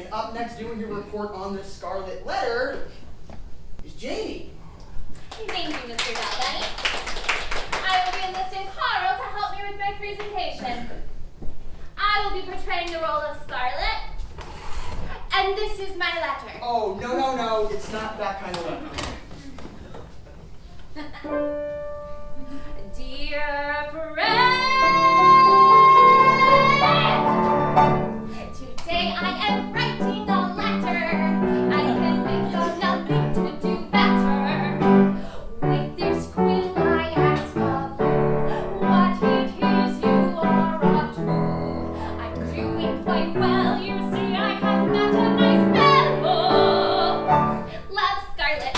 And up next doing your report on the Scarlet Letter is Jamie. Thank you, Mr. Dalbenny. I will be enlisting Carl to help me with my presentation. I will be portraying the role of Scarlet. And this is my letter. Oh, no. It's not that kind of letter. Dear friend, today I am writing a letter. I can think of nothing to do better. With this quill I ask of you what it is you are up to. I'm doing quite well, you see I have met a nice fellow. Love, Scarlet.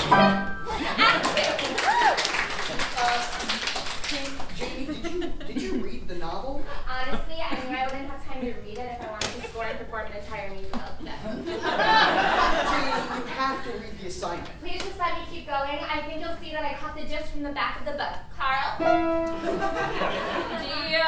Did you read the novel? Honestly, I knew I wouldn't have time to read it if I wanted to score and perform an entire musical. Jamie, you have to read the assignment. Please just let me keep going. I think you'll see that I caught the gist from the back of the book. Carl? Dear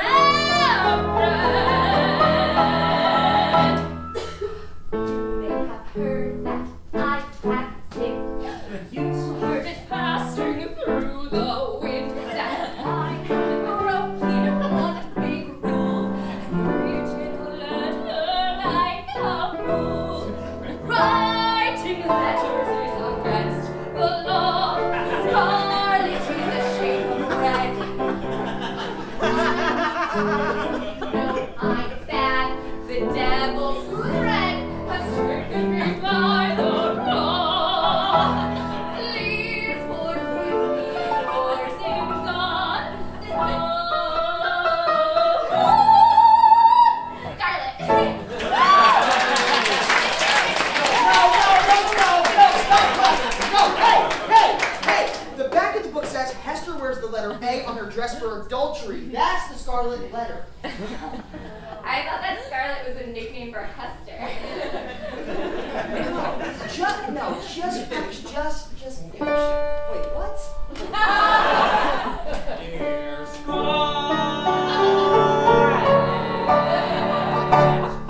Everett, they have heard that I have sick. You heard it passing through the wind that I have broken one big rule and written a letter like a fool. Writing letters is against the law. Scarlet is a shade of red. No, I'm bad. The devil who's red has taken me by the claw. Please forgive me, yours in God. Scarlet. No, hey! The back of the book says Hester wears the letter A on her dress for adultery. That's the Scarlet Letter. I thought that Scarlet was a nickname for Hester. Just finish it. Wait, what? Dear Scarlet,